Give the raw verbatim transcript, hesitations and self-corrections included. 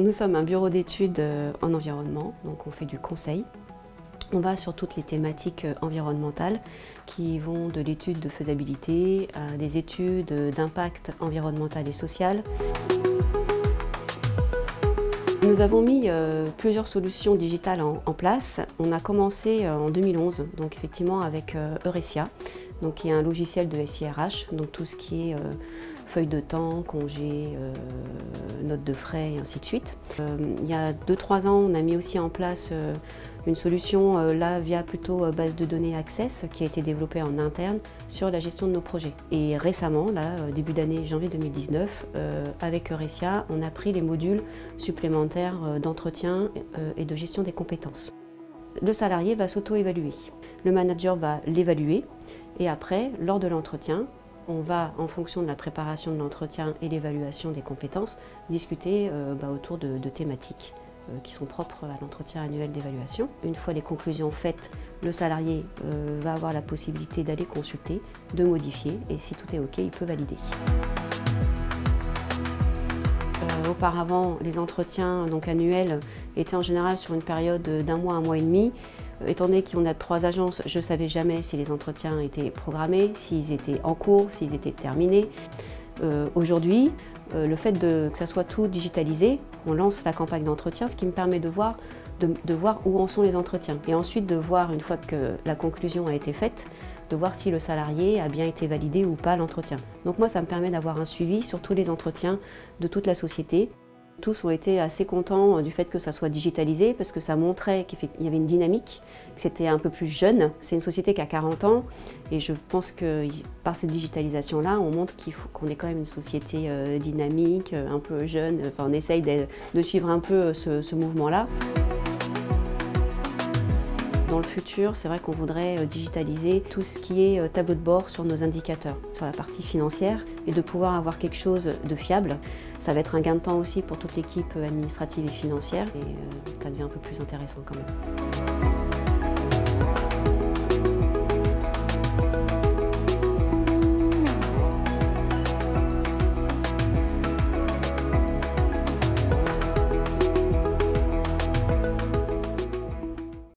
Nous sommes un bureau d'études en environnement, donc on fait du conseil. On va sur toutes les thématiques environnementales qui vont de l'étude de faisabilité à des études d'impact environnemental et social. Nous avons mis euh, plusieurs solutions digitales en, en place. On a commencé euh, en deux mille onze, donc effectivement avec euh, Eurecia, donc qui est un logiciel de S I R H, donc tout ce qui est euh, feuilles de temps, congés, euh, notes de frais et ainsi de suite. Euh, il y a deux trois ans, on a mis aussi en place euh, une solution euh, là via plutôt euh, base de données Access qui a été développée en interne sur la gestion de nos projets. Et récemment, là, début d'année janvier deux mille dix-neuf, euh, avec Eurecia, on a pris les modules supplémentaires euh, d'entretien euh, et de gestion des compétences. Le salarié va s'auto-évaluer. Le manager va l'évaluer et après, lors de l'entretien, on va, en fonction de la préparation de l'entretien et l'évaluation des compétences, discuter euh, bah, autour de, de thématiques euh, qui sont propres à l'entretien annuel d'évaluation. Une fois les conclusions faites, le salarié euh, va avoir la possibilité d'aller consulter, de modifier et si tout est OK, il peut valider. Euh, auparavant, les entretiens donc, annuels étaient en général sur une période d'un mois, un mois et demi. Étant donné qu'on a trois agences, je ne savais jamais si les entretiens étaient programmés, s'ils étaient en cours, s'ils étaient terminés. Euh, Aujourd'hui, euh, le fait de, que ça soit tout digitalisé, on lance la campagne d'entretien, ce qui me permet de voir, de, de voir où en sont les entretiens. Et ensuite de voir, une fois que la conclusion a été faite, de voir si le salarié a bien été validé ou pas l'entretien. Donc moi, ça me permet d'avoir un suivi sur tous les entretiens de toute la société. Tous ont été assez contents du fait que ça soit digitalisé parce que ça montrait qu'il y avait une dynamique, que c'était un peu plus jeune. C'est une société qui a quarante ans et je pense que par cette digitalisation-là, on montre qu'il faut qu'on est quand même une société euh, dynamique, un peu jeune. Enfin, on essaye de, de suivre un peu ce, ce mouvement-là. Dans le futur, c'est vrai qu'on voudrait digitaliser tout ce qui est tableau de bord sur nos indicateurs, sur la partie financière et de pouvoir avoir quelque chose de fiable. Ça va être un gain de temps aussi pour toute l'équipe administrative et financière et ça devient un peu plus intéressant quand même.